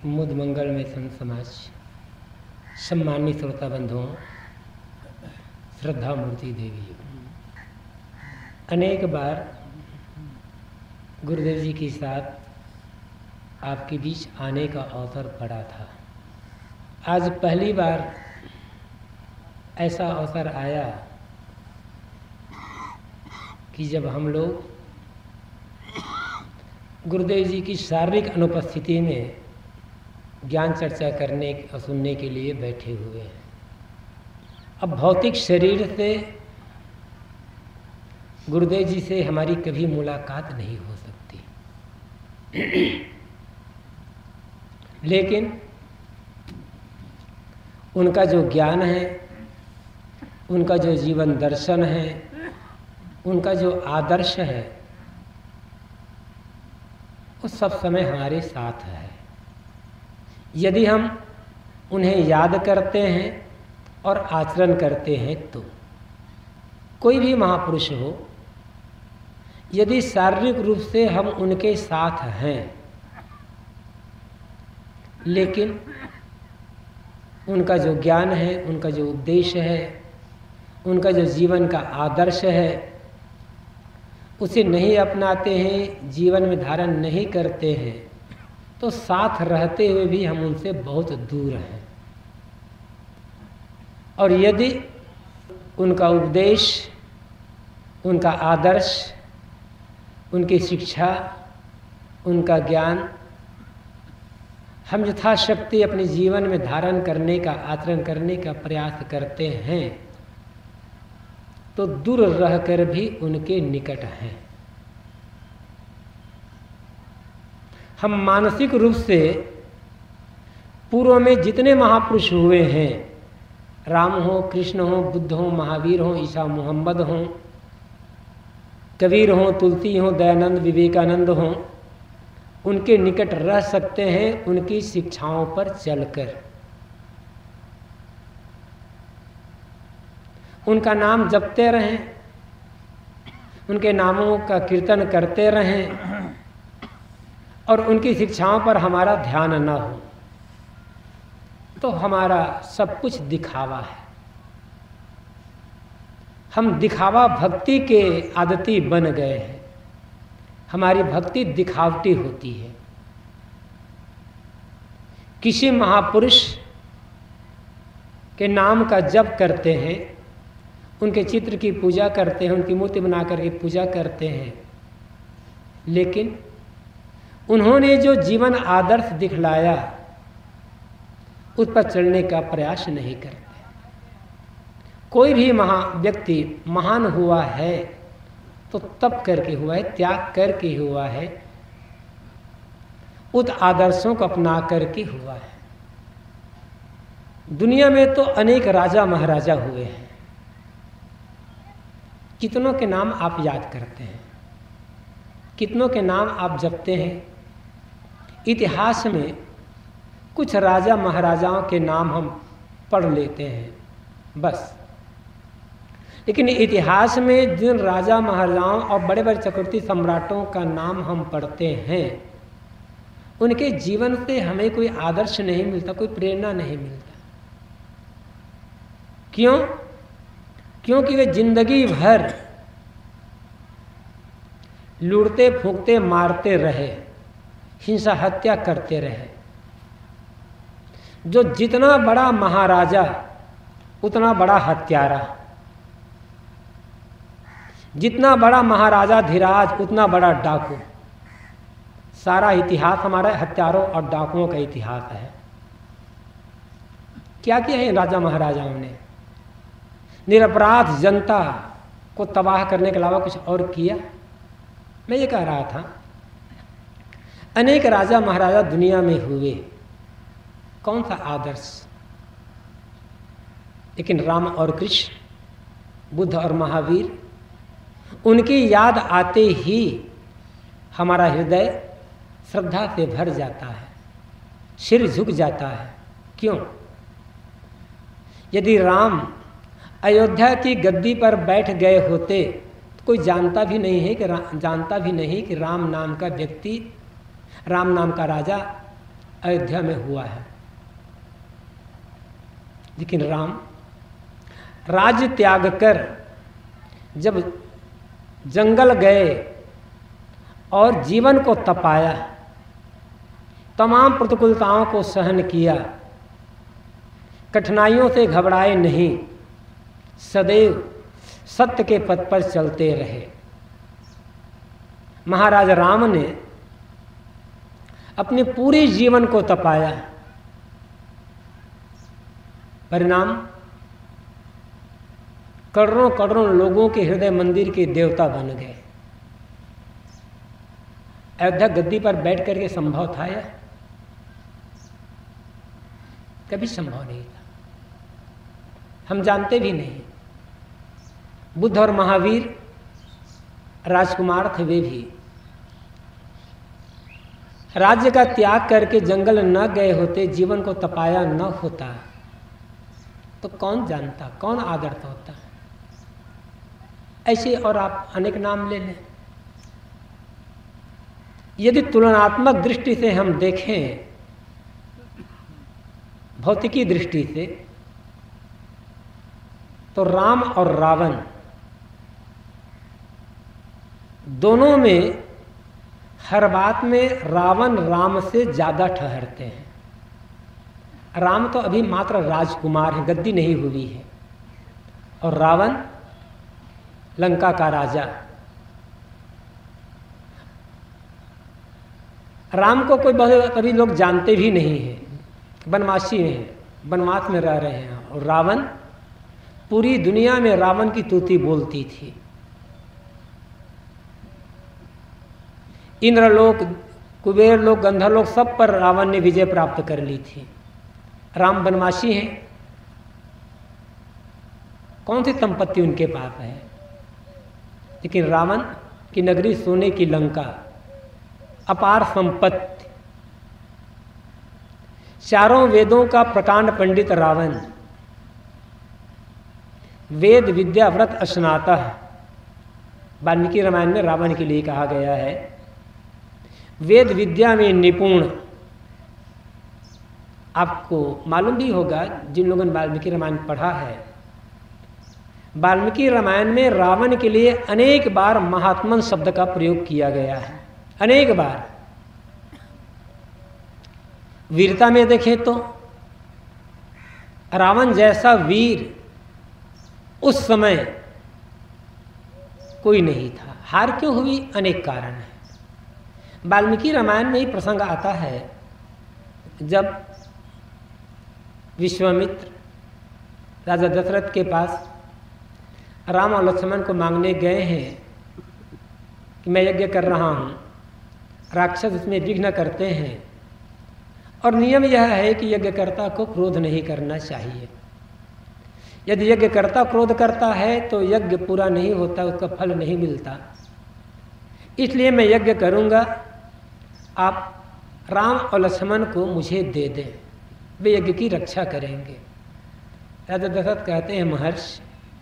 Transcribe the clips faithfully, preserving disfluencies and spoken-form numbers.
मुद मंगल में संत समाज, सम्मानित श्रोता बंधुओं, श्रद्धा मूर्ति देवी, अनेक बार गुरुदेव जी के साथ आपके बीच आने का अवसर पड़ा था। आज पहली बार ऐसा अवसर आया कि जब हम लोग गुरुदेव जी की शारीरिक अनुपस्थिति में ज्ञान चर्चा करने और सुनने के लिए बैठे हुए हैं। अब भौतिक शरीर से गुरुदेव जी से हमारी कभी मुलाकात नहीं हो सकती, लेकिन उनका जो ज्ञान है, उनका जो जीवन दर्शन है, उनका जो आदर्श है, वो सब समय हमारे साथ है। यदि हम उन्हें याद करते हैं और आचरण करते हैं तो कोई भी महापुरुष हो, यदि शारीरिक रूप से हम उनके साथ हैं लेकिन उनका जो ज्ञान है, उनका जो उपदेश है, उनका जो जीवन का आदर्श है, उसे नहीं अपनाते हैं, जीवन में धारण नहीं करते हैं, तो साथ रहते हुए भी हम उनसे बहुत दूर हैं। और यदि उनका उपदेश, उनका आदर्श, उनकी शिक्षा, उनका ज्ञान हम यथाशक्ति अपने जीवन में धारण करने का, आचरण करने का प्रयास करते हैं तो दूर रहकर भी उनके निकट हैं। हम मानसिक रूप से पूर्व में जितने महापुरुष हुए हैं, राम हो, कृष्ण हो, बुद्ध हो, महावीर हो, ईसा मोहम्मद हो, कबीर हो, तुलसी हो, दयानंद, विवेकानंद हो, उनके निकट रह सकते हैं उनकी शिक्षाओं पर चलकर। उनका नाम जपते रहें, उनके नामों का कीर्तन करते रहें और उनकी शिक्षाओं पर हमारा ध्यान न हो तो हमारा सब कुछ दिखावा है। हम दिखावा भक्ति के आदती बन गए हैं। हमारी भक्ति दिखावटी होती है। किसी महापुरुष के नाम का जप करते हैं, उनके चित्र की पूजा करते हैं, उनकी मूर्ति बना करके पूजा करते हैं, लेकिन उन्होंने जो जीवन आदर्श दिखलाया उस पर चलने का प्रयास नहीं करते। कोई भी महा व्यक्ति महान हुआ है तो तप करके हुआ है, त्याग करके हुआ है, उस आदर्शों को अपना करके हुआ है। दुनिया में तो अनेक राजा महाराजा हुए हैं, कितनों के नाम आप याद करते हैं, कितनों के नाम आप जपते हैं। इतिहास में कुछ राजा महाराजाओं के नाम हम पढ़ लेते हैं बस, लेकिन इतिहास में जिन राजा महाराजाओं और बड़े बड़े चक्रवर्ती सम्राटों का नाम हम पढ़ते हैं, उनके जीवन से हमें कोई आदर्श नहीं मिलता, कोई प्रेरणा नहीं मिलता। क्यों? क्योंकि वे जिंदगी भर लूटते फूंकते मारते रहे, हिंसा हत्या करते रहे। जो जितना बड़ा महाराजा उतना बड़ा हत्यारा, जितना बड़ा महाराजा धीराज उतना बड़ा डाकू। सारा इतिहास हमारा हत्यारों और डाकुओं का इतिहास है। क्या किया है राजा महाराजाओं ने? निरपराध जनता को तबाह करने के अलावा कुछ और किया? मैं ये कह रहा था, अनेक राजा महाराजा दुनिया में हुए, कौन सा आदर्श? लेकिन राम और कृष्ण, बुद्ध और महावीर, उनकी याद आते ही हमारा हृदय श्रद्धा से भर जाता है, सिर झुक जाता है। क्यों? यदि राम अयोध्या की गद्दी पर बैठ गए होते तो कोई जानता भी नहीं है कि जानता भी नहीं कि राम नाम का व्यक्ति, राम नाम का राजा अयोध्या में हुआ है। लेकिन राम राज्य त्याग कर जब जंगल गए और जीवन को तपाया, तमाम प्रतिकूलताओं को सहन किया, कठिनाइयों से घबराए नहीं, सदैव सत्य के पथ पर चलते रहे। महाराज राम ने अपने पूरे जीवन को तपाया, परिणाम करोड़ों करोड़ों लोगों के हृदय मंदिर के देवता बन गए। अयोध्या गद्दी पर बैठ करके संभव था यह? कभी संभव नहीं था, हम जानते भी नहीं। बुद्ध और महावीर राजकुमार थे, वे भी राज्य का त्याग करके जंगल न गए होते, जीवन को तपाया न होता, तो कौन जानता, कौन आदर्श होता। ऐसे और आप अनेक नाम ले लें। यदि तुलनात्मक दृष्टि से हम देखें, भौतिकी दृष्टि से, तो राम और रावण दोनों में हर बात में रावण राम से ज्यादा ठहरते हैं। राम तो अभी मात्र राजकुमार है, गद्दी नहीं हुई है, और रावण लंका का राजा। राम को कोई बहुत कभी लोग जानते भी नहीं है, बनवासी हैं, वनवास में रह रहे हैं, और रावण पूरी दुनिया में रावण की तूती बोलती थी। इंद्रलोक, कुबेर लोक, गंधर्वलोक सब पर रावण ने विजय प्राप्त कर ली थी। राम वनवासी हैं, कौन सी संपत्ति उनके पास है? लेकिन रावण की नगरी सोने की लंका, अपार संपत्ति, चारों वेदों का प्रकांड पंडित रावण, वेद विद्या व्रत स्नातः, वाल्मीकि रामायण में रावण के लिए कहा गया है। वेद विद्या में निपुण, आपको मालूम भी होगा जिन लोगों ने वाल्मीकि रामायण पढ़ा है, वाल्मीकि रामायण में रावण के लिए अनेक बार महात्मन शब्द का प्रयोग किया गया है, अनेक बार। वीरता में देखें तो रावण जैसा वीर उस समय कोई नहीं था। हार क्यों हुई? अनेक कारण है। वाल्मीकि रामायण में ही प्रसंग आता है जब विश्वामित्र राजा दशरथ के पास राम और लक्ष्मण को मांगने गए हैं कि मैं यज्ञ कर रहा हूँ, राक्षस इसमें विघ्न करते हैं, और नियम यह है कि यज्ञकर्ता को क्रोध नहीं करना चाहिए। यदि यज्ञकर्ता क्रोध करता है तो यज्ञ पूरा नहीं होता, उसका फल नहीं मिलता। इसलिए मैं यज्ञ करूँगा, आप राम और लक्ष्मण को मुझे दे दें, वे यज्ञ की रक्षा करेंगे। राजा दशरथ कहते हैं, महर्षि,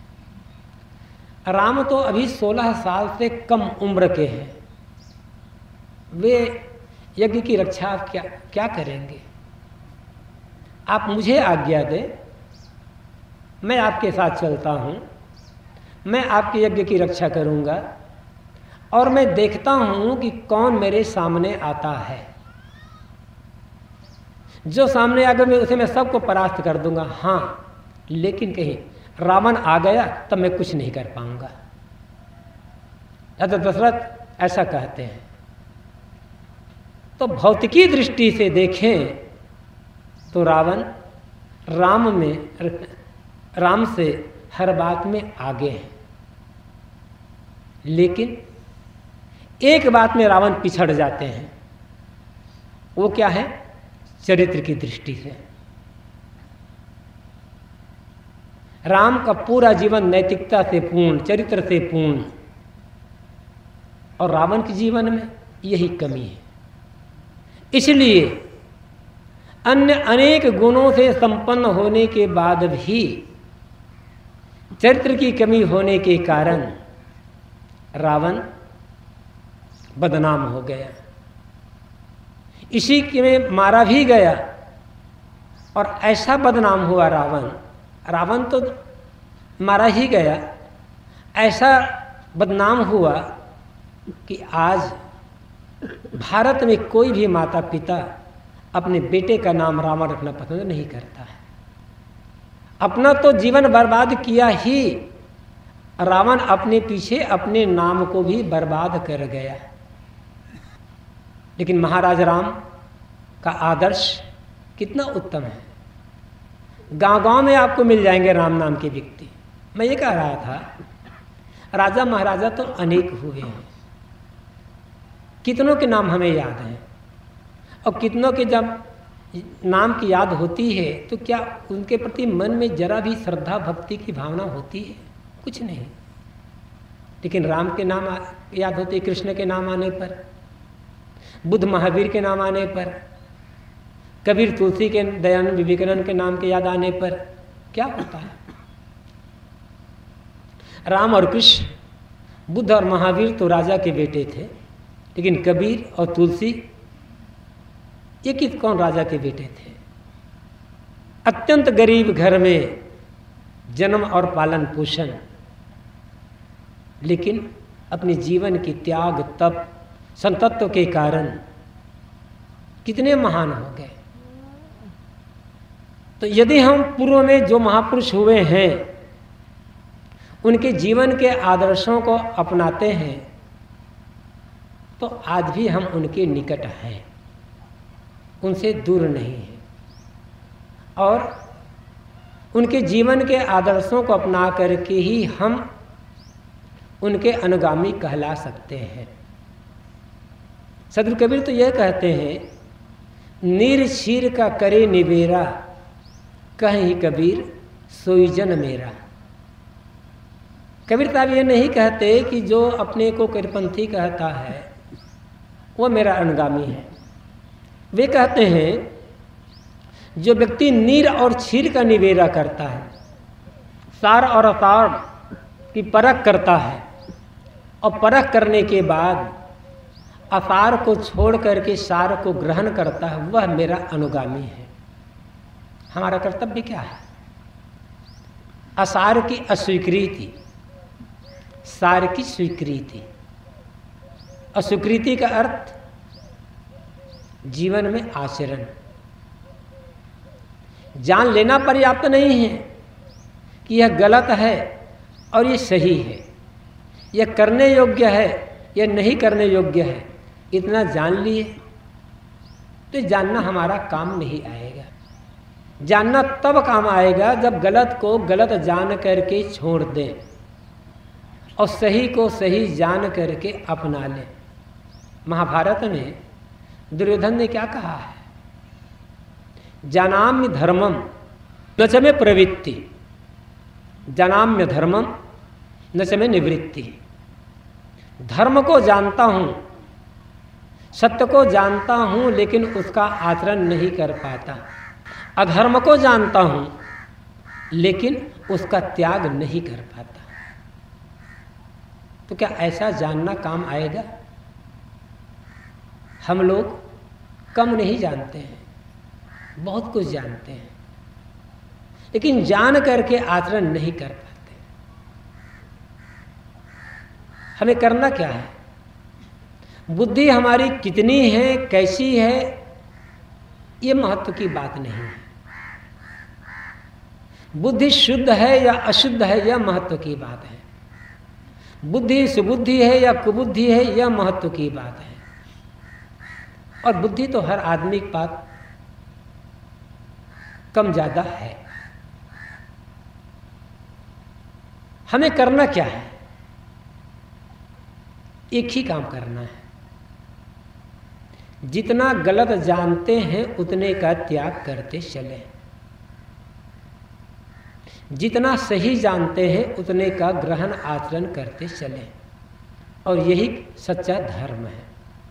राम तो अभी सोलह साल से कम उम्र के हैं, वे यज्ञ की रक्षा क्या क्या करेंगे? आप मुझे आज्ञा दें, मैं आपके साथ चलता हूँ, मैं आपके यज्ञ की रक्षा करूँगा, और मैं देखता हूँ कि कौन मेरे सामने आता है। जो सामने आकर मैं उसे मैं सबको परास्त कर दूंगा। हाँ, लेकिन कहीं रावण आ गया तब मैं कुछ नहीं कर पाऊंगा। राजा दशरथ ऐसा कहते हैं। तो भौतिकी दृष्टि से देखें तो रावण राम में राम से हर बात में आगे हैं, लेकिन एक बात में रावण पिछड़ जाते हैं। वो क्या है? चरित्र की दृष्टि से। राम का पूरा जीवन नैतिकता से पूर्ण, चरित्र से पूर्ण, और रावण के जीवन में यही कमी है। इसलिए अन्य अनेक गुणों से संपन्न होने के बाद भी चरित्र की कमी होने के कारण रावण बदनाम हो गया। इसी के में मारा भी गया और ऐसा बदनाम हुआ रावण। रावण तो मारा ही गया, ऐसा बदनाम हुआ कि आज भारत में कोई भी माता पिता अपने बेटे का नाम रावण रखना पसंद नहीं करता है। अपना तो जीवन बर्बाद किया ही, रावण अपने पीछे अपने नाम को भी बर्बाद कर गया। लेकिन महाराज राम का आदर्श कितना उत्तम है। गांव गांव में आपको मिल जाएंगे राम नाम के व्यक्ति। मैं ये कह रहा था, राजा महाराजा तो अनेक हुए हैं, कितनों के नाम हमें याद हैं, और कितनों के जब नाम की याद होती है तो क्या उनके प्रति मन में जरा भी श्रद्धा भक्ति की भावना होती है? कुछ नहीं। लेकिन राम के नाम याद होते, कृष्ण के नाम आने पर, बुद्ध महावीर के नाम आने पर, कबीर तुलसी के, दयानंद विवेकानंद के नाम के याद आने पर क्या होता है? राम और कृष्ण, बुद्ध और महावीर तो राजा के बेटे थे, लेकिन कबीर और तुलसी ये किस कौन राजा के बेटे थे? अत्यंत गरीब घर में जन्म और पालन पोषण, लेकिन अपने जीवन की त्याग तप संतत्व के कारण कितने महान हो गए। तो यदि हम पूर्व में जो महापुरुष हुए हैं उनके जीवन के आदर्शों को अपनाते हैं तो आज भी हम उनके निकट हैं, उनसे दूर नहीं हैं, और उनके जीवन के आदर्शों को अपना करके ही हम उनके अनुगामी कहला सकते हैं। सदगुरु कबीर तो यह कहते हैं, नीर क्षीर का करे निबेरा, कहीं कबीर सोई जन मेरा। कबीर साहब ये नहीं कहते कि जो अपने को कबीरपंथी कहता है वो मेरा अनुगामी है। वे कहते हैं जो व्यक्ति नीर और क्षीर का निबेरा करता है, सार और असार की परख करता है, और परख करने के बाद असार को छोड़ करके सार को ग्रहण करता है, वह मेरा अनुगामी है। हमारा कर्तव्य क्या है? असार की अस्वीकृति, सार की स्वीकृति। अस्वीकृति का अर्थ जीवन में आचरण। जान लेना पर्याप्त नहीं है कि यह गलत है और ये सही है, यह करने योग्य है, यह नहीं करने योग्य है। इतना जान लिए तो जानना हमारा काम नहीं आएगा। जानना तब काम आएगा जब गलत को गलत जान करके छोड़ दें और सही को सही जान करके अपना लें। महाभारत में दुर्योधन ने क्या कहा है? जानाम्य धर्मम न च मे प्रवृत्ति, जानाम्य धर्मम न च मे निवृत्ति। धर्म को जानता हूँ, सत्य को जानता हूँ, लेकिन उसका आचरण नहीं कर पाता। अधर्म को जानता हूँ लेकिन उसका त्याग नहीं कर पाता। तो क्या ऐसा जानना काम आएगा? हम लोग कम नहीं जानते हैं, बहुत कुछ जानते हैं, लेकिन जान करके आचरण नहीं कर पाते। हमें करना क्या है? बुद्धि हमारी कितनी है, कैसी है, ये महत्व की बात नहीं है। बुद्धि शुद्ध है या अशुद्ध है, यह महत्व की बात है। बुद्धि सुबुद्धि है या कुबुद्धि है, यह महत्व की बात है। और बुद्धि तो हर आदमी के पास कम ज़्यादा है। हमें करना क्या है? एक ही काम करना है। जितना गलत जानते हैं उतने का त्याग करते चले, जितना सही जानते हैं उतने का ग्रहण आचरण करते चले, और यही सच्चा धर्म है।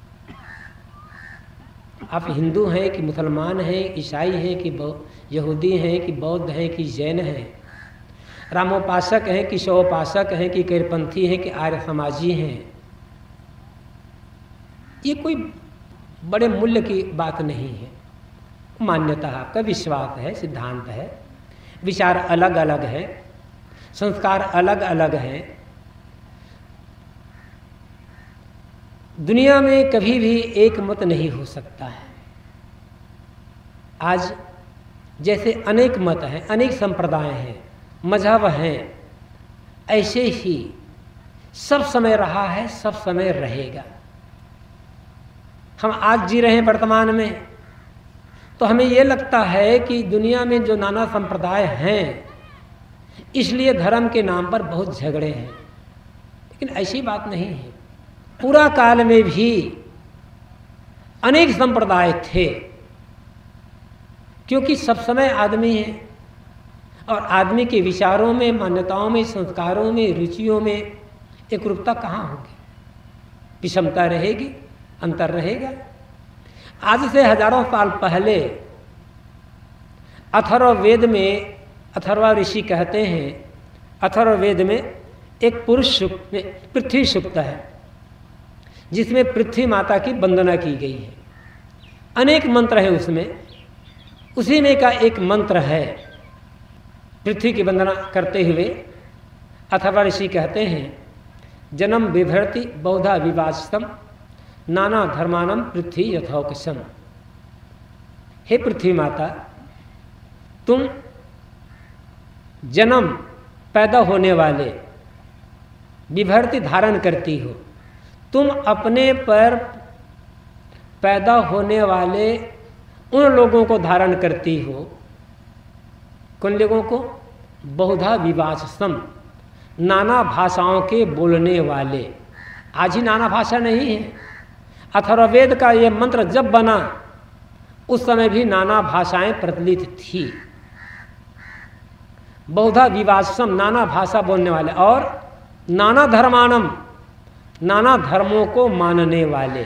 आप हिंदू हैं कि मुसलमान हैं, ईसाई हैं कि यहूदी हैं कि बौद्ध हैं कि जैन हैं, रामोपासक हैं कि शवोपासक हैं कि कबीरपंथी हैं कि आर्य समाजी हैं, ये कोई बड़े मूल्य की बात नहीं है। मान्यता आपका विश्वास है, सिद्धांत है, विचार अलग अलग है, संस्कार अलग अलग हैं। दुनिया में कभी भी एक मत नहीं हो सकता है। आज जैसे अनेक मत हैं, अनेक संप्रदाय हैं, मजहब हैं, ऐसे ही सब समय रहा है, सब समय रहेगा। हम आज जी रहे हैं वर्तमान में, तो हमें ये लगता है कि दुनिया में जो नाना संप्रदाय हैं इसलिए धर्म के नाम पर बहुत झगड़े हैं, लेकिन ऐसी बात नहीं है। पूरा काल में भी अनेक संप्रदाय थे, क्योंकि सब समय आदमी है और आदमी के विचारों में, मान्यताओं में, संस्कारों में, रुचियों में एकरूपता कहाँ होगी? विषमता रहेगी, अंतर रहेगा। आज से हजारों साल पहले अथर्ववेद में, अथर्वा ऋषि कहते हैं, अथर्ववेद में एक पुरुष सूक्त में पृथ्वी सूक्त है, जिसमें पृथ्वी माता की वंदना की गई है। अनेक मंत्र हैं उसमें, उसी में का एक मंत्र है। पृथ्वी की वंदना करते हुए अथर्वा ऋषि कहते हैं, जन्म बिभर्ति बहुधा विवास्तम नाना धर्मानम पृथ्वी यथोकसम। हे पृथ्वी माता, तुम जन्म पैदा होने वाले, विभर्ति धारण करती हो। तुम अपने पर पैदा होने वाले उन लोगों को धारण करती हो। कौन लोगों को? बहुधा विभाषसम, नाना भाषाओं के बोलने वाले। आज ही नाना भाषा नहीं है। अथर्ववेद का ये मंत्र जब बना उस समय भी नाना भाषाएं प्रचलित थी। बहुधा विभाषसम, नाना भाषा बोलने वाले, और नाना धर्मानम, नाना धर्मों को मानने वाले।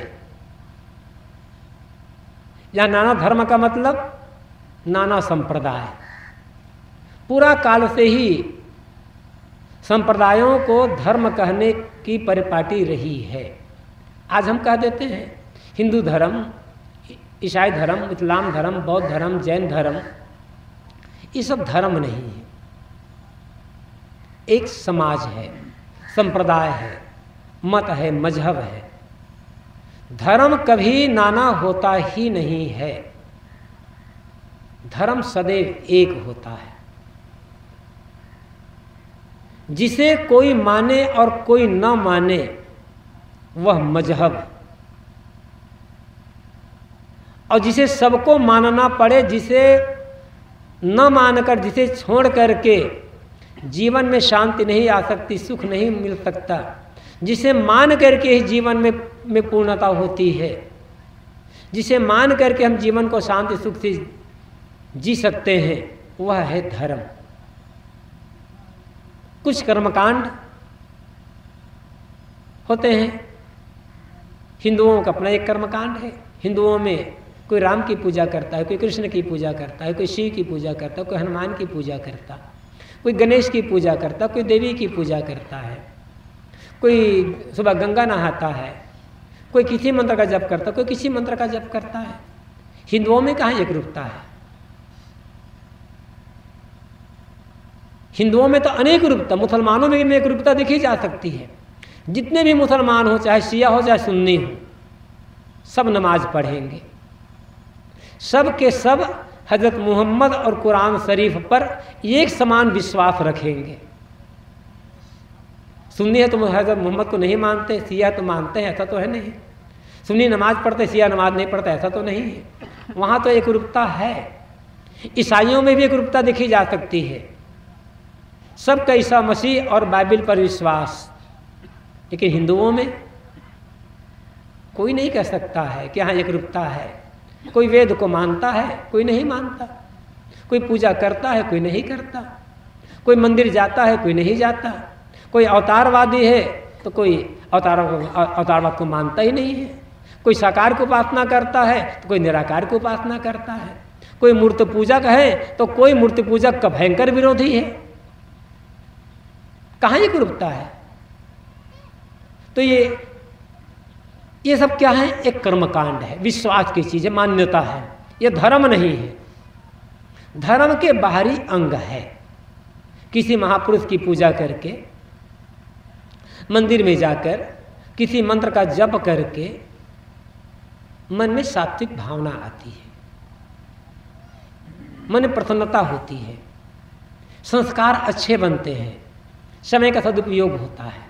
या नाना धर्म का मतलब नाना संप्रदाय। पूरा काल से ही संप्रदायों को धर्म कहने की परिपाटी रही है। आज हम कह देते हैं हिंदू धर्म, ईसाई धर्म, इस्लाम धर्म, बौद्ध धर्म, जैन धर्म, ये सब धर्म नहीं है। एक समाज है, संप्रदाय है, मत है, मजहब है। धर्म कभी नाना होता ही नहीं है। धर्म सदैव एक होता है। जिसे कोई माने और कोई न माने वह मजहब, और जिसे सबको मानना पड़े, जिसे न मानकर, जिसे छोड़ करके जीवन में शांति नहीं आ सकती, सुख नहीं मिल सकता, जिसे मान करके ही जीवन में में पूर्णता होती है, जिसे मान करके हम जीवन को शांति सुख से जी सकते हैं, वह है धर्म। कुछ कर्मकांड होते हैं। हिंदुओं का अपना एक कर्मकांड है। हिंदुओं में कोई राम की पूजा करता है, कोई कृष्ण की पूजा करता है, कोई शिव की पूजा करता है, कोई हनुमान की पूजा करता है, कोई गणेश की पूजा करता है, कोई देवी की पूजा करता है, कोई सुबह गंगा नहाता है, कोई किसी मंत्र का जप करता है, कोई किसी मंत्र का जप करता है। हिंदुओं में कहाँ एकरूपता है? हिंदुओं में तो अनेक रूपता, मुसलमानों में भी एक रूपता देखी जा सकती है। जितने भी मुसलमान हो, चाहे शिया हो चाहे सुन्नी हो, सब नमाज पढ़ेंगे, सब के सब हजरत मोहम्मद और कुरान शरीफ पर एक समान विश्वास रखेंगे। सुन्नी है तो हजरत मोहम्मद को नहीं मानते, शिया तो मानते हैं, ऐसा तो है नहीं। सुन्नी नमाज पढ़ते, शिया नमाज नहीं पढ़ते, ऐसा तो नहीं है। वहाँ तो एक रूपता है। ईसाइयों में भी एक रूपता देखी जा सकती है। सबका ईसा मसीह और बाइबल पर विश्वास, लेकिन हिंदुओं में कोई नहीं कह सकता है कि हाँ एक रूपता है। कोई वेद को मानता है, कोई नहीं मानता। कोई पूजा करता है, कोई नहीं करता। कोई मंदिर जाता है, कोई नहीं जाता। कोई अवतारवादी है तो कोई अवतार अवतारवाद को मानता ही नहीं है। कोई साकार को उपासना करता है तो कोई निराकार को उपासना करता है। कोई मूर्ति पूजक है तो कोई मूर्ति पूजक का भयंकर विरोधी है। कहाँ एक रूपता है? तो ये ये सब क्या है? एक कर्मकांड है, विश्वास की चीज़ है, मान्यता है, ये धर्म नहीं है। धर्म के बाहरी अंग है। किसी महापुरुष की पूजा करके, मंदिर में जाकर किसी मंत्र का जप करके मन में सात्विक भावना आती है, मन में प्रसन्नता होती है, संस्कार अच्छे बनते हैं, समय का सदुपयोग होता है।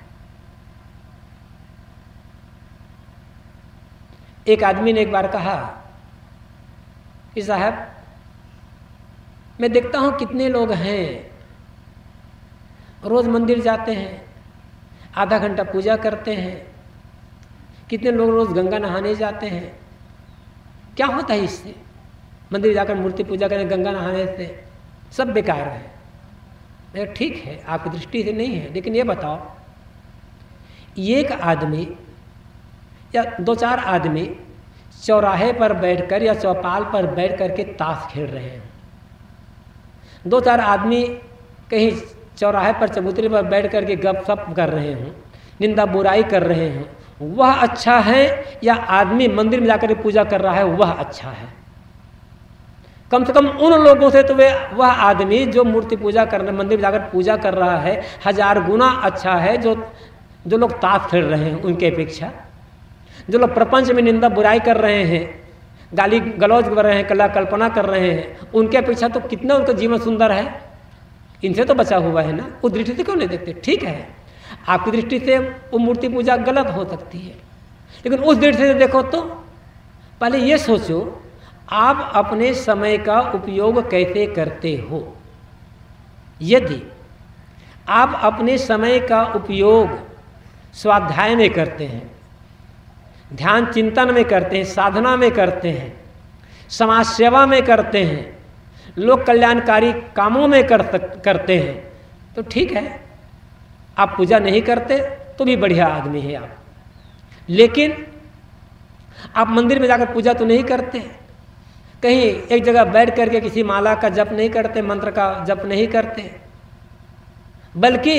एक आदमी ने एक बार कहा कि साहब, मैं देखता हूँ कितने लोग हैं, रोज़ मंदिर जाते हैं, आधा घंटा पूजा करते हैं, कितने लोग रोज़ गंगा नहाने जाते हैं, क्या होता है इससे? मंदिर जाकर मूर्ति पूजा करें, गंगा नहाने से सब बेकार है। मैं ठीक है, आपकी दृष्टि से नहीं है, लेकिन ये बताओ, एक आदमी या दो चार आदमी चौराहे पर बैठकर या चौपाल पर बैठ कर के ताश खेल रहे हैं, दो चार आदमी कहीं चौराहे पर चबूतरे पर बैठ कर के गपशप कर रहे हों, निंदा बुराई कर रहे हों, वह अच्छा है या आदमी मंदिर में जाकर पूजा कर रहा है वह अच्छा है? कम से कम उन लोगों से तो वे वह आदमी जो मूर्ति पूजा करने मंदिर में जाकर पूजा कर रहा है हजार गुना अच्छा है जो जो लोग ताश खेल रहे हैं उनके अपेक्षा। जो लोग प्रपंच में निंदा बुराई कर रहे हैं, गाली गलौज कर रहे हैं, कला कल्पना कर रहे हैं, उनके अपेक्षा तो कितना उनका जीवन सुंदर है, इनसे तो बचा हुआ है ना। उस दृष्टि से क्यों नहीं देखते? ठीक है, आपकी दृष्टि से वो मूर्ति पूजा गलत हो सकती है, लेकिन उस दृष्टि से देखो तो पहले ये सोचो आप अपने समय का उपयोग कैसे करते हो। यदि आप अपने समय का उपयोग स्वाध्याय में करते हैं, ध्यान चिंतन में करते हैं, साधना में करते हैं, समाज सेवा में करते हैं, लोक कल्याणकारी कामों में कर करते हैं तो ठीक है। आप पूजा नहीं करते तो भी बढ़िया आदमी है आप, लेकिन आप मंदिर में जाकर पूजा तो नहीं करते, कहीं एक जगह बैठ करके किसी माला का जप नहीं करते, मंत्र का जप नहीं करते, बल्कि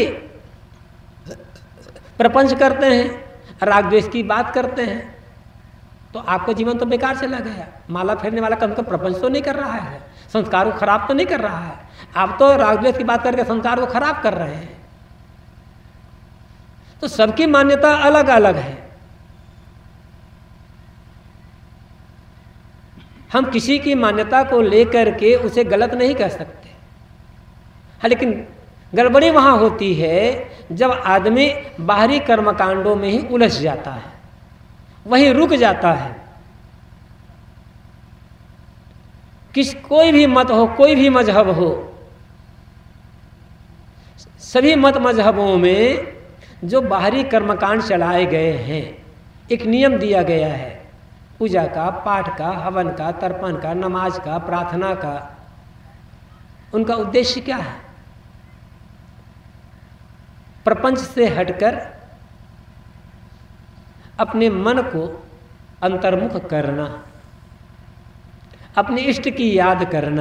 प्रपंच करते हैं, राग द्वेष की बात करते हैं, तो आपका जीवन तो बेकार चला गया। माला फेरने वाला कम से कम प्रपंच तो नहीं कर रहा है, संस्कार को खराब तो नहीं कर रहा है, आप तो राग द्वेष की बात करके संस्कार को खराब कर रहे हैं। तो सबकी मान्यता अलग अलग है। हम किसी की मान्यता को लेकर के उसे गलत नहीं कह सकते, हाँ, लेकिन गड़बड़ी वहां होती है जब आदमी बाहरी कर्मकांडों में ही उलझ जाता है, वहीं रुक जाता है। किस कोई भी मत हो, कोई भी मजहब हो, सभी मत मजहबों में जो बाहरी कर्मकांड चलाए गए हैं, एक नियम दिया गया है पूजा का, पाठ का, हवन का, तर्पण का, नमाज का, प्रार्थना का। उनका उद्देश्य क्या है? प्रपंच से हटकर अपने मन को अंतर्मुख करना, अपने इष्ट की याद करना,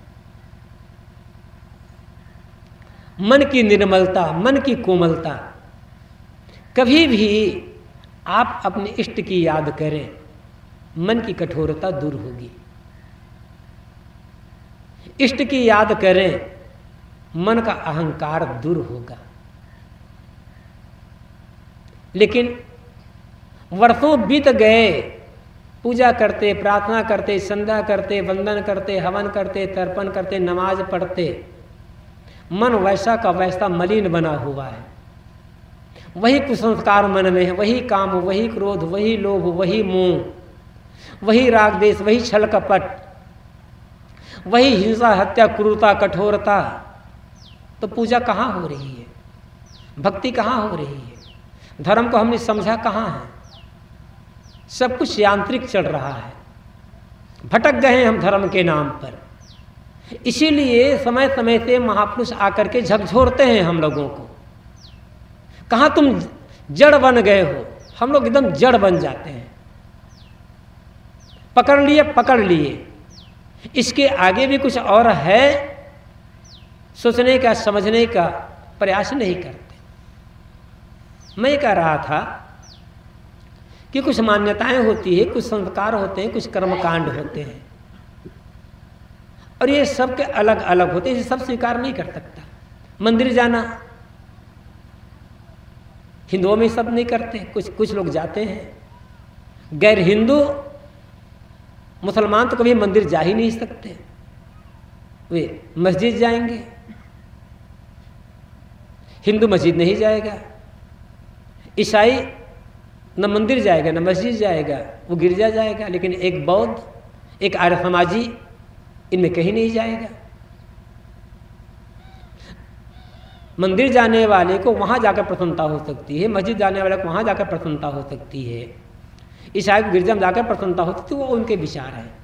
मन की निर्मलता, मन की कोमलता। कभी भी आप अपने इष्ट की याद करें, मन की कठोरता दूर होगी। इष्ट की याद करें, मन का अहंकार दूर होगा। लेकिन वर्षों बीत गए, पूजा करते, प्रार्थना करते, संध्या करते, वंदन करते, हवन करते, तर्पण करते, नमाज पढ़ते, मन वैसा का वैसा मलिन बना हुआ है। वही कुसंस्कार मन में है, वही काम, वही क्रोध, वही लोभ, वही मोह, वही राग देश, वही छल कपट, वही हिंसा, हत्या, क्रूरता, कठोरता। तो पूजा कहाँ हो रही है? भक्ति कहाँ हो रही है? धर्म को हमने समझा कहाँ है? सब कुछ यांत्रिक चल रहा है, भटक गए हैं हम धर्म के नाम पर। इसीलिए समय समय से महापुरुष आकर के झकझोरते हैं हम लोगों को, कहाँ तुम जड़ बन गए हो। हम लोग एकदम जड़ बन जाते हैं, पकड़ लिए पकड़ लिए, इसके आगे भी कुछ और है, सोचने का, समझने का प्रयास नहीं करते। मैं कह रहा था कि कुछ मान्यताएं होती है, कुछ संस्कार होते हैं, कुछ कर्मकांड होते हैं, और ये सब के अलग अलग होते हैं, ये सब स्वीकार नहीं कर सकता। मंदिर जाना हिंदुओं में सब नहीं करते, कुछ कुछ लोग जाते हैं। गैर हिंदू मुसलमान तो कभी मंदिर जा ही नहीं सकते, वे मस्जिद जाएंगे। हिंदू मस्जिद नहीं जाएगा, ईसाई न मंदिर जाएगा न मस्जिद जाएगा, वो गिरजा जाएगा। लेकिन एक बौद्ध, एक आर्य समाजी इनमें कहीं नहीं जाएगा। मंदिर जाने वाले को वहाँ जाकर प्रसन्नता हो सकती है, मस्जिद जाने वाले को वहाँ जाकर प्रसन्नता हो सकती है, ईसाई को गिरजा में जाकर प्रसन्नता हो सकती है, वो उनके विचार है।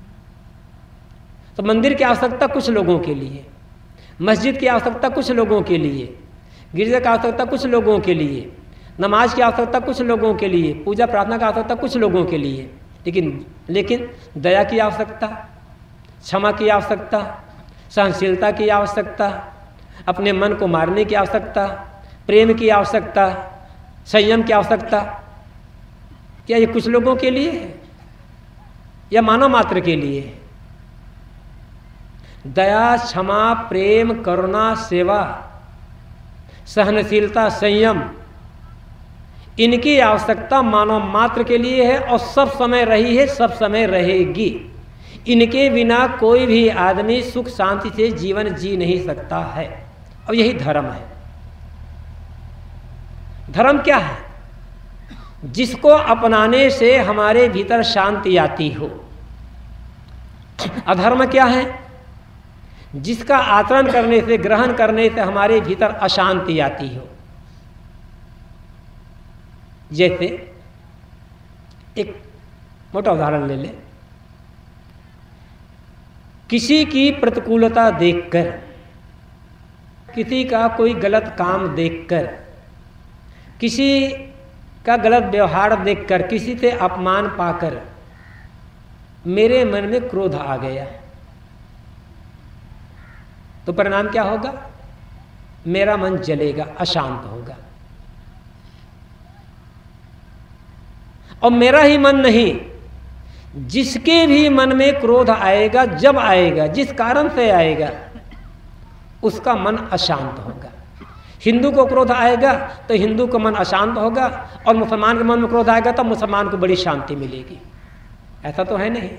तो मंदिर की आवश्यकता कुछ लोगों के लिए, मस्जिद की आवश्यकता कुछ लोगों के लिए, गिरजा की आवश्यकता कुछ लोगों के लिए, नमाज की आवश्यकता कुछ लोगों के लिए, पूजा प्रार्थना की आवश्यकता कुछ लोगों के लिए, लेकिन लेकिन दया की आवश्यकता, क्षमा की आवश्यकता, सहनशीलता की आवश्यकता, अपने मन को मारने की आवश्यकता, प्रेम की आवश्यकता, संयम की आवश्यकता, क्या ये कुछ लोगों के लिए है या मानव मात्र के लिए है? दया, क्षमा, प्रेम, करुणा, सेवा, सहनशीलता, संयम, इनकी आवश्यकता मानव मात्र के लिए है और सब समय रही है, सब समय रहेगी। इनके बिना कोई भी आदमी सुख शांति से जीवन जी नहीं सकता है, और यही धर्म है। धर्म क्या है? जिसको अपनाने से हमारे भीतर शांति आती हो। अधर्म क्या है? जिसका आचरण करने से, ग्रहण करने से हमारे भीतर अशांति आती हो। जैसे एक मोटा उदाहरण ले ले, किसी की प्रतिकूलता देखकर, किसी का कोई गलत काम देखकर, किसी का गलत व्यवहार देखकर, किसी से अपमान पाकर मेरे मन में क्रोध आ गया, तो परिणाम क्या होगा? मेरा मन जलेगा, अशांत होगा। और मेरा ही मन नहीं, जिसके भी मन में क्रोध आएगा, जब आएगा, जिस कारण से आएगा, उसका मन अशांत होगा। हिंदू को क्रोध आएगा तो हिंदू का मन अशांत होगा, और मुसलमान के मन में क्रोध आएगा तो मुसलमान को बड़ी शांति मिलेगी। ऐसा तो है नहीं।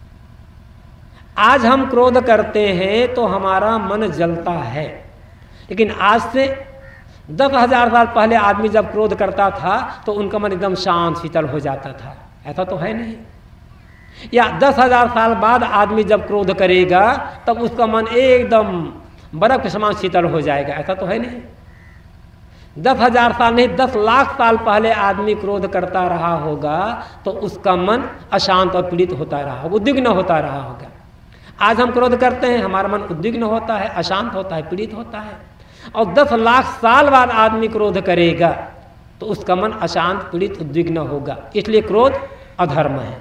आज हम क्रोध करते हैं तो हमारा मन जलता है, लेकिन आज से दस हजार साल पहले आदमी जब क्रोध करता था तो उनका मन एकदम शांत शीतल हो जाता था। ऐसा तो है नहीं। या दस हजार साल बाद आदमी जब क्रोध करेगा तब उसका मन एकदम बर्फ के समान शीतल हो जाएगा। ऐसा तो है नहीं। दस हजार साल नहीं, दस लाख साल पहले आदमी क्रोध करता रहा होगा तो उसका मन अशांत और पीड़ित होता रहा होगा, उद्विग्न होता रहा होगा। आज हम क्रोध करते हैं, हमारा मन उद्विग्न होता है, अशांत होता है, पीड़ित होता है। और दस लाख साल बाद आदमी क्रोध करेगा तो उसका मन अशांत, पीड़ित, उद्विग्न होगा। इसलिए क्रोध अधर्म है।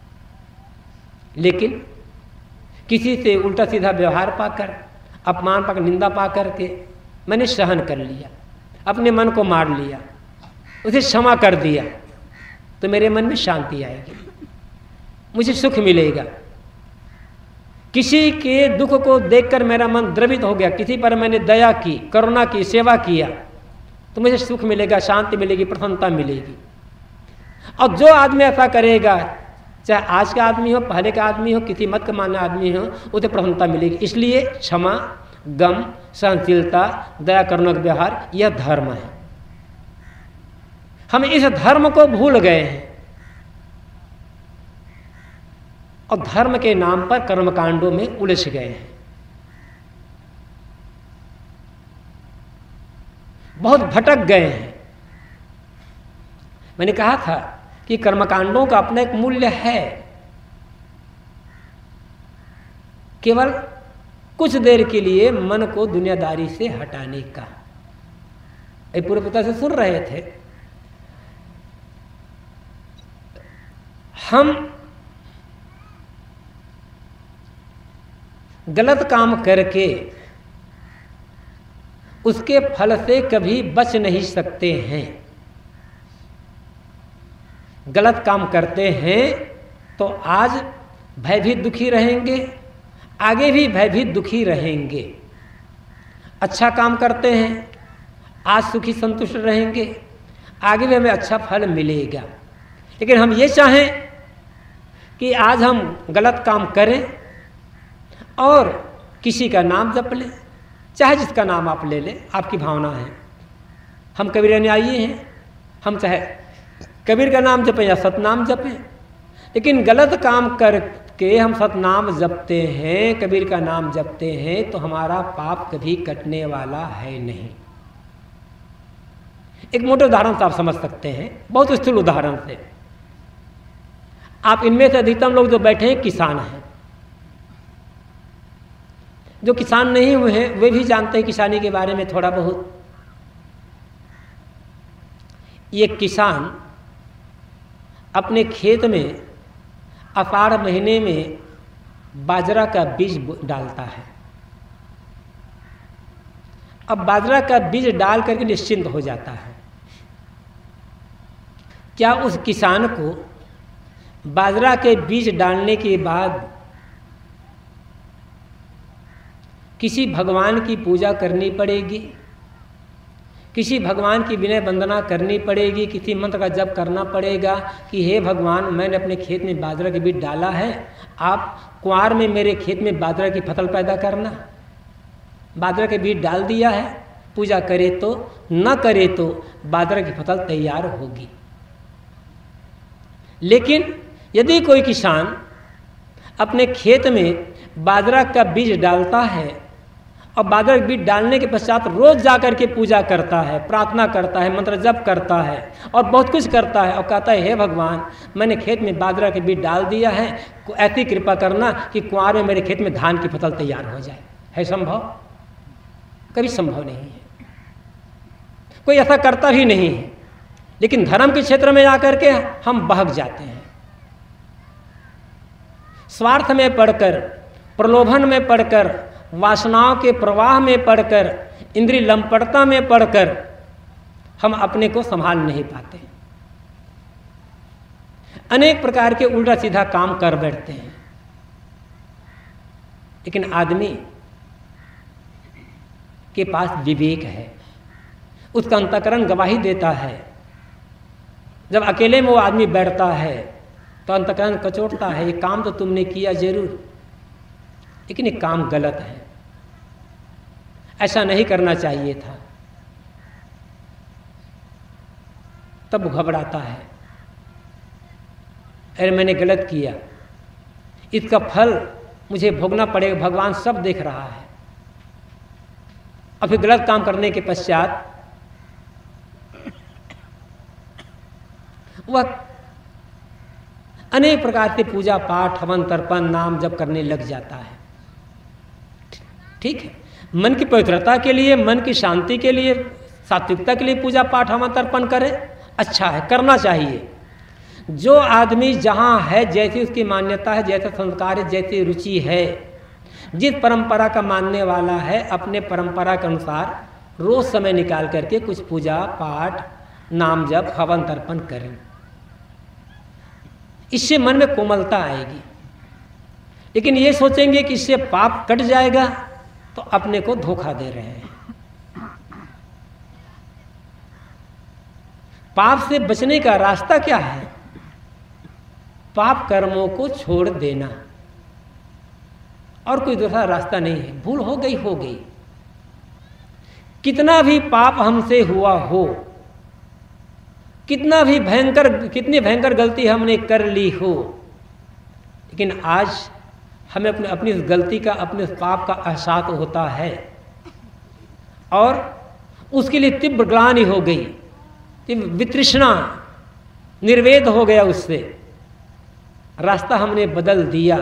लेकिन किसी से उल्टा सीधा व्यवहार पाकर, अपमान पाकर, निंदा पाकर के मैंने सहन कर लिया, अपने मन को मार लिया, उसे क्षमा कर दिया, तो मेरे मन में शांति आएगी, मुझे सुख मिलेगा। किसी के दुख को देखकर मेरा मन द्रवित हो गया, किसी पर मैंने दया की, करुणा की, सेवा किया, तो मुझे सुख मिलेगा, शांति मिलेगी, प्रसन्नता मिलेगी। और जो आदमी ऐसा करेगा, चाहे आज का आदमी हो, पहले का आदमी हो, किसी मत का मानने आदमी हो, उसे प्रसन्नता मिलेगी। इसलिए क्षमा, गम, सहनशीलता, दया, करुणा का व्यवहार, यह धर्म है। हम इस धर्म को भूल गए हैं और धर्म के नाम पर कर्मकांडों में उलझ गए हैं। बहुत भटक गए हैं। मैंने कहा था कि कर्मकांडों का अपना एक मूल्य है। केवल कुछ देर के लिए मन को दुनियादारी से हटाने का। ये पूरे पिता से सुन रहे थे। हम गलत काम करके उसके फल से कभी बच नहीं सकते हैं। गलत काम करते हैं तो आज भयभीत दुखी रहेंगे, आगे भी भयभीत दुखी रहेंगे। अच्छा काम करते हैं, आज सुखी संतुष्ट रहेंगे, आगे भी हमें अच्छा फल मिलेगा। लेकिन हम ये चाहें कि आज हम गलत काम करें और किसी का नाम जप लें, चाहे जिसका नाम आप ले लें, आपकी भावना है। हम कबीर अनुयायी हैं, हम चाहे कबीर का नाम जपें या सतनाम जपें, लेकिन गलत काम करके हम सतनाम जपते हैं, कबीर का नाम जपते हैं तो हमारा पाप कभी कटने वाला है नहीं। एक मोटे उदाहरण से आप समझ सकते हैं, बहुत स्थूल उदाहरण से। आप इनमें से अधिकतम लोग जो बैठे हैं किसान हैं। जो किसान नहीं हुए हैं वे भी जानते हैं किसानी के बारे में थोड़ा बहुत। ये किसान अपने खेत में अषाढ़ महीने में बाजरा का बीज डालता है। अब बाजरा का बीज डाल करके निश्चिंत हो जाता है। क्या उस किसान को बाजरा के बीज डालने के बाद किसी भगवान की पूजा करनी पड़ेगी, किसी भगवान की विनय वंदना करनी पड़ेगी, किसी मंत्र का जप करना पड़ेगा कि हे भगवान, मैंने अपने खेत में बाजरा के बीज डाला है, आप कुंवार में मेरे खेत में बाजरा की फसल पैदा करना। बाजरा के बीज डाल दिया है, पूजा करे तो न करे तो बाजरा की फसल तैयार होगी। लेकिन यदि कोई किसान अपने खेत में बाजरा का बीज डालता है और बाजरा का बीज डालने के पश्चात रोज जाकर के पूजा करता है, प्रार्थना करता है, मंत्र जप करता है और बहुत कुछ करता है और कहता है हे भगवान, मैंने खेत में बाजरा के बीज डाल दिया है, ऐसी कृपा करना कि कुंवार में मेरे खेत में धान की फसल तैयार हो जाए। है संभव? कभी संभव नहीं है। कोई ऐसा करता भी नहीं है। लेकिन धर्म के क्षेत्र में जाकर के हम बहक जाते हैं। स्वार्थ में पढ़कर, प्रलोभन में पढ़कर, वासनाओं के प्रवाह में पढ़कर, इंद्रिय लंपटता में पढ़कर हम अपने को संभाल नहीं पाते। अनेक प्रकार के उल्टा सीधा काम कर बैठते हैं। लेकिन आदमी के पास विवेक है, उसका अंतःकरण गवाही देता है। जब अकेले में वो आदमी बैठता है तो अंतःकरण कचोटता है, ये काम तो तुमने किया जरूर, लेकिन ये काम गलत है, ऐसा नहीं करना चाहिए था। तब घबराता है, अरे मैंने गलत किया, इसका फल मुझे भोगना पड़ेगा, भगवान सब देख रहा है। और फिर गलत काम करने के पश्चात वह अनेक प्रकार से पूजा पाठ, हवन तर्पण, नाम जप करने लग जाता है। ठीक है, मन की पवित्रता के लिए, मन की शांति के लिए, सात्विकता के लिए पूजा पाठ, हवन तर्पण करे, अच्छा है, करना चाहिए। जो आदमी जहाँ है, जैसी उसकी मान्यता है, जैसा संस्कार है, जैसी रुचि है, जिस परंपरा का मानने वाला है, अपने परंपरा के अनुसार रोज समय निकाल करके कुछ पूजा पाठ, नाम जप, हवन तर्पण करें। इससे मन में कोमलता आएगी। लेकिन ये सोचेंगे कि इससे पाप कट जाएगा, तो अपने को धोखा दे रहे हैं। पाप से बचने का रास्ता क्या है? पाप कर्मों को छोड़ देना, और कोई दूसरा रास्ता नहीं है। भूल हो गई हो गई, कितना भी पाप हमसे हुआ हो, कितना भी भयंकर कितनी भयंकर गलती हमने कर ली हो, लेकिन आज हमें अपने अपनी इस गलती का, अपने पाप का एहसास होता है और उसके लिए तीव्र ग्लानि हो गई, तीव्र वितृष्णा, निर्वेद हो गया उससे। रास्ता हमने बदल दिया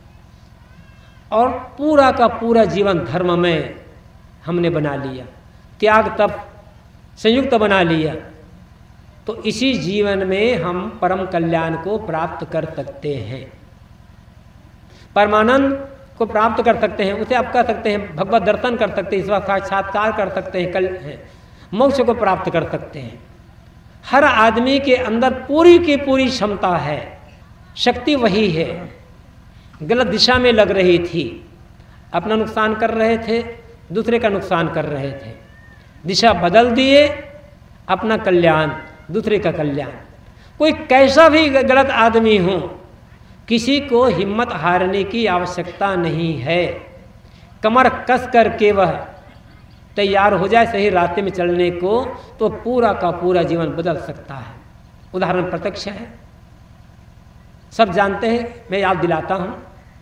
और पूरा का पूरा जीवन धर्म में हमने बना लिया, त्याग तप संयुक्त बना लिया। तो इसी जीवन में हम परम कल्याण को प्राप्त कर सकते हैं, परमानंद को प्राप्त कर सकते हैं। उसे आप कह सकते हैं भगवत दर्शन कर सकते हैं, ईश्वर साक्षात्कार कर सकते हैं, कल है मोक्ष को प्राप्त कर सकते हैं। हर आदमी के अंदर पूरी की पूरी क्षमता है, शक्ति वही है। गलत दिशा में लग रही थी, अपना नुकसान कर रहे थे, दूसरे का नुकसान कर रहे थे। दिशा बदल दिए, अपना कल्याण, दूसरे का कल्याण। कोई कैसा भी गलत आदमी हो, किसी को हिम्मत हारने की आवश्यकता नहीं है। कमर कस करके वह तैयार हो जाए सही रास्ते में चलने को, तो पूरा का पूरा जीवन बदल सकता है। उदाहरण प्रत्यक्ष है, सब जानते हैं, मैं याद दिलाता हूं।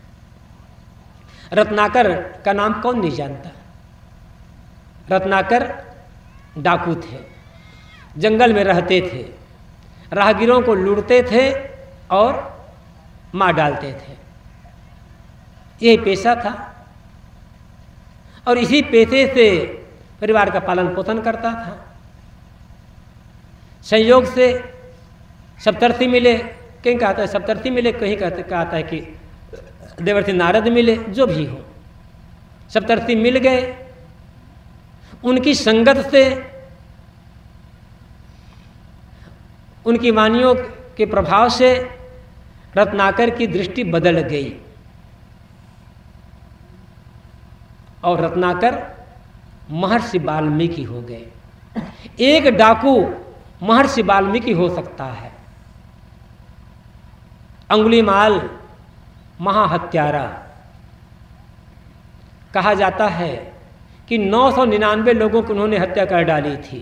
रत्नाकर का नाम कौन नहीं जानता। रत्नाकर डाकू थे, जंगल में रहते थे, राहगीरों को लूटते थे और मार डालते थे। यही पेशा था और इसी पेशे से परिवार का पालन पोषण करता था। संयोग से सप्तर्षि मिले, कहीं कहता है सप्तर्षि मिले, कहीं कहते कहता है कि देवर्षि नारद मिले, जो भी हो सप्तर्षि मिल गए। उनकी संगत से, उनकी वाणियों के प्रभाव से रत्नाकर की दृष्टि बदल गई और रत्नाकर महर्षि वाल्मीकि हो गए। एक डाकू महर्षि वाल्मीकि हो सकता है। अंगुलीमाल महाहत्यारा, कहा जाता है कि नौ सौ निन्यानवे लोगों को उन्होंने हत्या कर डाली थी।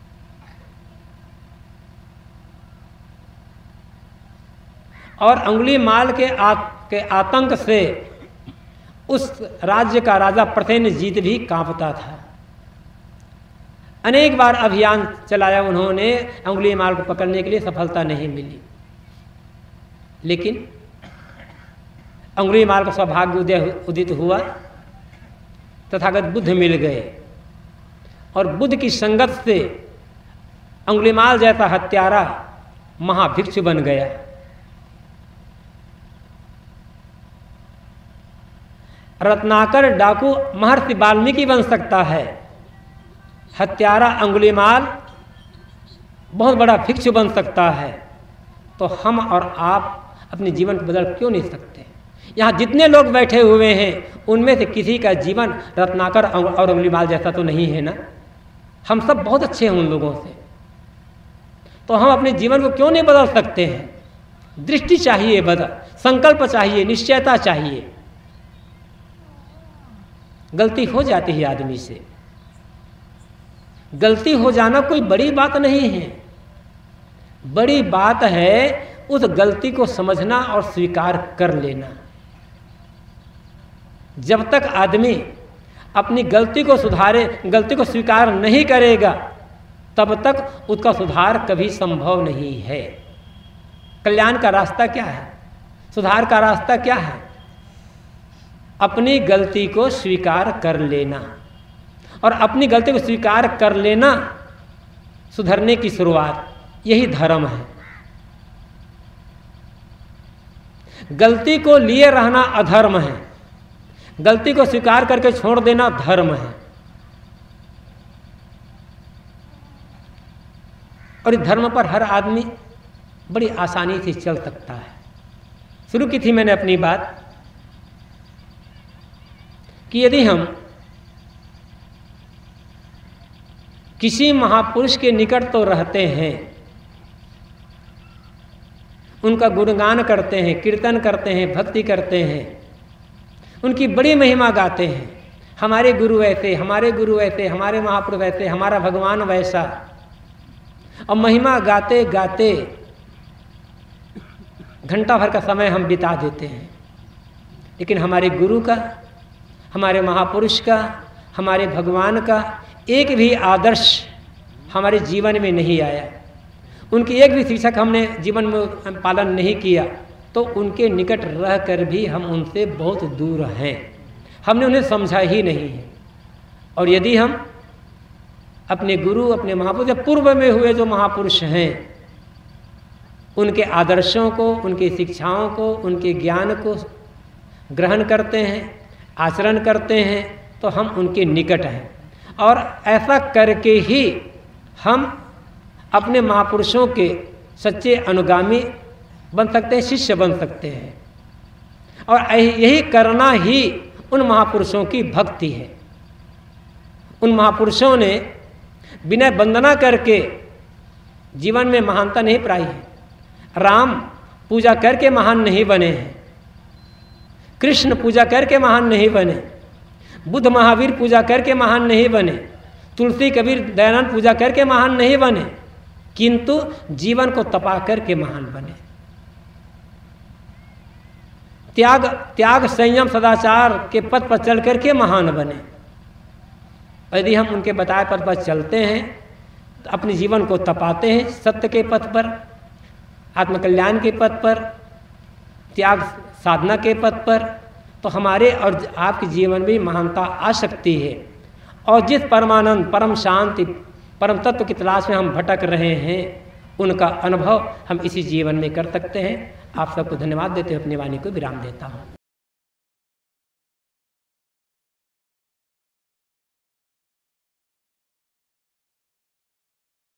और अंगुलीमाल के, आ, के आतंक से उस राज्य का राजा प्रसेनजीत भी कांपता था। अनेक बार अभियान चलाया उन्होंने, अंगुलीमाल को पकड़ने के लिए सफलता नहीं मिली। लेकिन अंगुलीमाल का सौभाग्य उदय उदित हुआ, तथागत बुद्ध मिल गए और बुद्ध की संगत से अंगुलीमाल जैसा हत्यारा महाभिक्षु बन गया। रत्नाकर डाकू महर्षि वाल्मीकि बन सकता है, हत्यारा अंगुलीमाल बहुत बड़ा भिक्षु बन सकता है। तो हम और आप अपने जीवन को बदल क्यों नहीं सकते? यहाँ जितने लोग बैठे हुए हैं उनमें से किसी का जीवन रत्नाकर और अंगुलीमाल जैसा तो नहीं है ना। हम सब बहुत अच्छे हैं उन लोगों से, तो हम अपने जीवन को क्यों नहीं बदल सकते हैं? दृष्टि चाहिए, बदल संकल्प चाहिए, निश्चयता चाहिए। गलती हो जाती है आदमी से, गलती हो जाना कोई बड़ी बात नहीं है। बड़ी बात है उस गलती को समझना और स्वीकार कर लेना। जब तक आदमी अपनी गलती को सुधारे, गलती को स्वीकार नहीं करेगा, तब तक उसका सुधार कभी संभव नहीं है। कल्याण का रास्ता क्या है? सुधार का रास्ता क्या है? अपनी गलती को स्वीकार कर लेना, और अपनी गलती को स्वीकार कर लेना सुधरने की शुरुआत, यही धर्म है। गलती को लिए रहना अधर्म है, गलती को स्वीकार करके छोड़ देना धर्म है। और इस धर्म पर हर आदमी बड़ी आसानी से चल सकता है। शुरू की थी मैंने अपनी बात कि यदि हम किसी महापुरुष के निकट तो रहते हैं, उनका गुणगान करते हैं, कीर्तन करते हैं, भक्ति करते हैं, उनकी बड़ी महिमा गाते हैं, हमारे गुरु ऐसे, हमारे गुरु ऐसे, हमारे महापुरुष ऐसे, हमारा भगवान वैसा, और महिमा गाते गाते घंटा भर का समय हम बिता देते हैं। लेकिन हमारे गुरु का, हमारे महापुरुष का, हमारे भगवान का एक भी आदर्श हमारे जीवन में नहीं आया, उनकी एक भी शिक्षक हमने जीवन में पालन नहीं किया, तो उनके निकट रह कर भी हम उनसे बहुत दूर हैं। हमने उन्हें समझा ही नहीं है। और यदि हम अपने गुरु, अपने महापुरुष या पूर्व में हुए जो महापुरुष हैं, उनके आदर्शों को, उनकी शिक्षाओं को, उनके ज्ञान को ग्रहण करते हैं, आचरण करते हैं, तो हम उनके निकट हैं। और ऐसा करके ही हम अपने महापुरुषों के सच्चे अनुगामी बन सकते हैं, शिष्य बन सकते हैं। और यही करना ही उन महापुरुषों की भक्ति है। उन महापुरुषों ने विनय वंदना करके जीवन में महानता नहीं पाई है। राम पूजा करके महान नहीं बने हैं, कृष्ण पूजा करके महान नहीं बने, बुद्ध महावीर पूजा करके महान नहीं बने, तुलसी कबीर दयानंद पूजा करके महान नहीं बने, किंतु जीवन को तपा करके महान बने। त्याग त्याग संयम सदाचार के पथ पर चल करके महान बने। यदि हम उनके बताए पथ पर चलते हैं तो अपने जीवन को तपाते हैं सत्य के पथ पर, आत्मकल्याण के पथ पर, त्याग साधना के पथ पर, तो हमारे और आपके जीवन में महानता आ सकती है। और जिस परमानंद, परम शांति, परम तत्व की तलाश में हम भटक रहे हैं, उनका अनुभव हम इसी जीवन में कर सकते हैं। आप सबको धन्यवाद देते हुए अपनी वाणी को विराम देता हूँ।